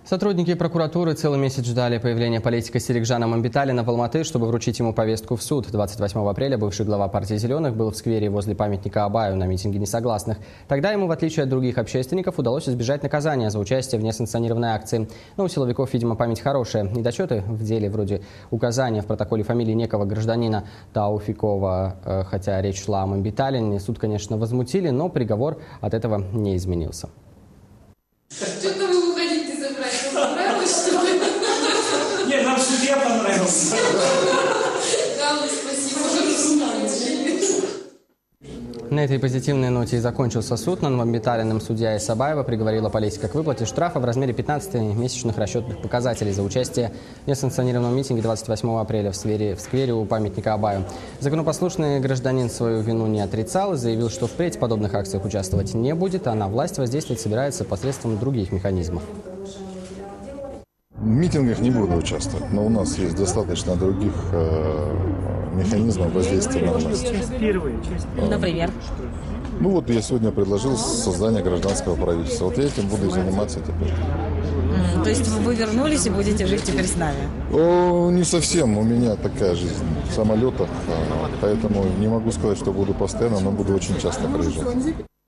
Сотрудники прокуратуры целый месяц ждали появления политика Серикжана Мамбеталина в Алматы, чтобы вручить ему повестку в суд. 28 апреля бывший глава партии «Зеленых» был в сквере возле памятника Абаю на митинге несогласных. Тогда ему, в отличие от других общественников, удалось избежать наказания за участие в несанкционированной акции. Но у силовиков, видимо, память хорошая. Недочеты в деле вроде указания в протоколе фамилии некого гражданина Тауфикова, хотя речь шла о Мамбеталине, суд, конечно, возмутили, но приговор от этого не изменился. Что-то вы уходите забрать. Вам понравилось, что ли? Нет, нам судья понравился. Да, спасибо. На этой позитивной ноте и закончился суд. Над Мамбеталиным судья Исабаева приговорила политика к выплате штрафа в размере 15 месячных расчетных показателей за участие в несанкционированном митинге 28 апреля в сквере у памятника Абаю. Законопослушный гражданин свою вину не отрицал и заявил, что впредь в подобных акциях участвовать не будет, а на власть воздействовать собирается посредством других механизмов. В митингах не буду участвовать, но у нас есть достаточно других механизмов воздействия на власть. Например? Ну вот я сегодня предложил создание гражданского правительства. Вот я этим буду и заниматься теперь. То есть вы вернулись и будете жить теперь с нами? Не совсем. У меня такая жизнь в самолетах, поэтому не могу сказать, что буду постоянно, но буду очень часто приезжать.